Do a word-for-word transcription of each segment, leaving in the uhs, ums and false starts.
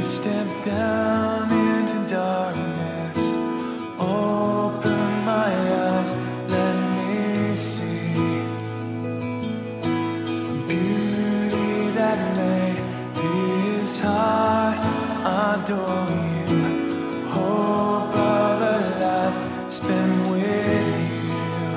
step down into darkness, open my eyes, let me see beauty that made his heart adore you, hope of a life spent with you.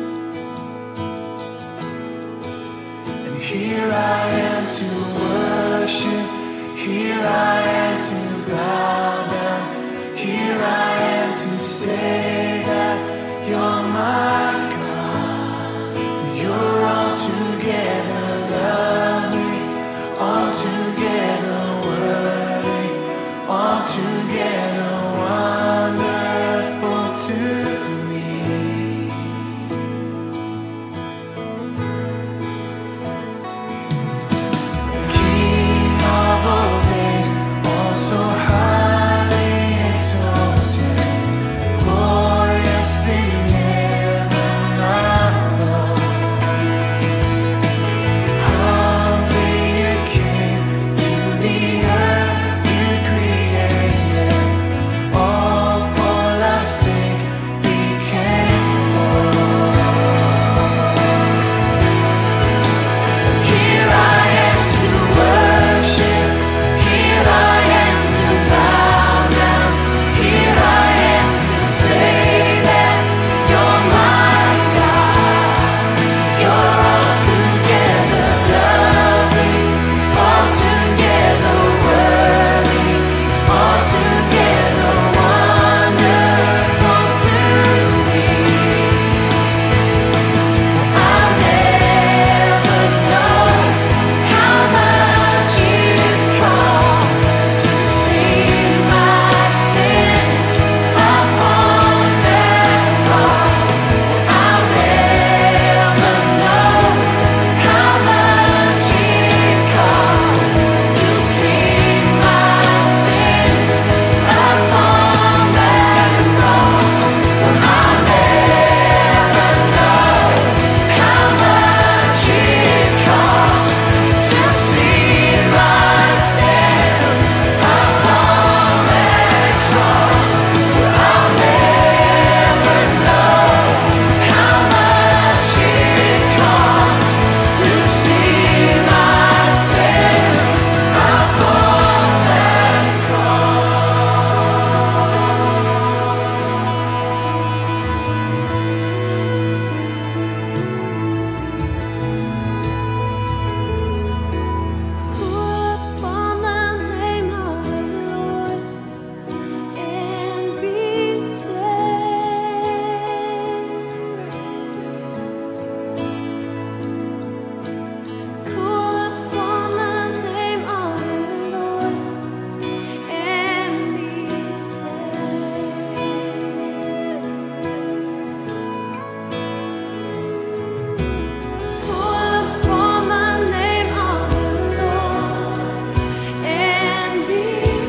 And here I am to worship, here I am to bow down, here I am to say that you're my God. You're altogether lovely, altogether worthy, altogether wonderful to me. King of all days, so highly exalted, glorious in heaven above. Humbly you came to the earth you created, all for love's sake became born. Here I am to worship, here I am to bow down, here I am to say that you're my God. You're altogether lovely, altogether worthy, altogether wonderful to me. I'll never know how much it cost to see my sin upon that cross. I'll never know how much it cost to see my sin upon that cross. I'll never know how much it cost to see my sin upon that cross. I'll never know how much it cost to see my sin upon that cross. Call upon the name of the Lord and be saved. Call upon the name of the Lord and be saved. Call upon the name of the Lord and be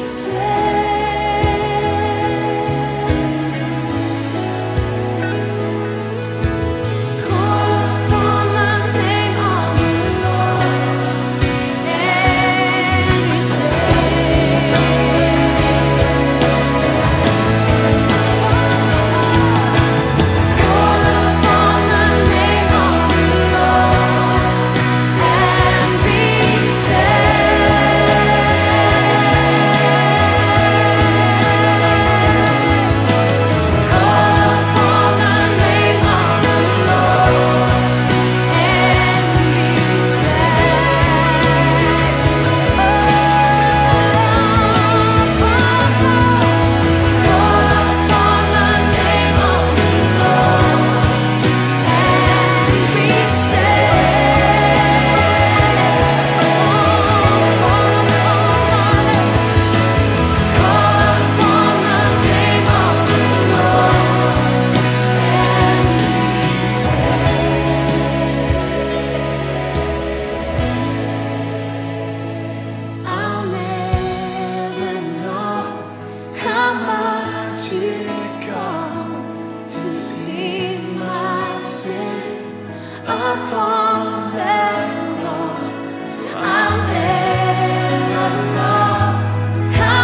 saved. Call upon the name of the Lord and be saved. Call upon the name of the Lord and be saved. Call upon the name of the Lord I'll never know how much it cost to see my sin upon that cross. I'll never know how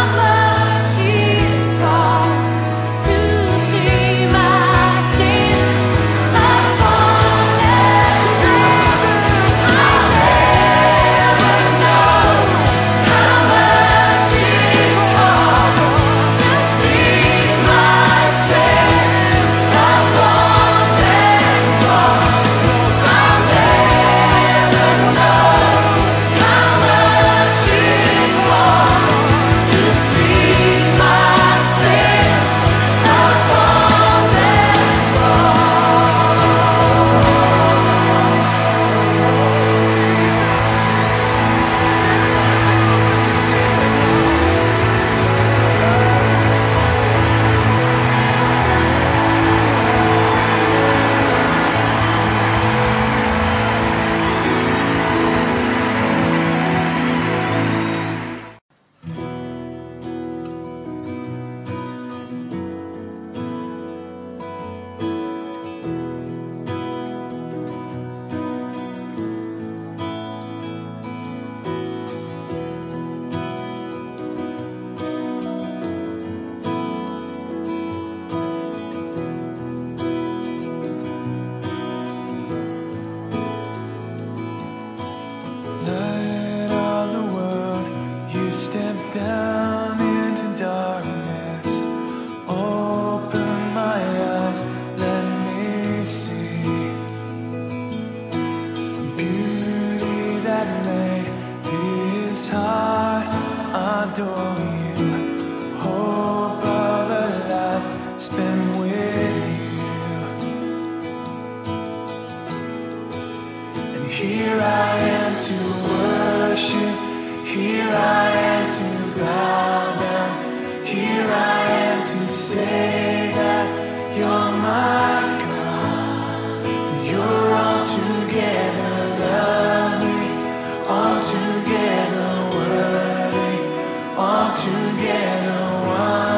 adore you. Hope of a life spent with you. And here I am to worship. Here I am to bow down. Here I am to say that you're my God. You're altogether lovely, altogether worthy, altogether wonderful.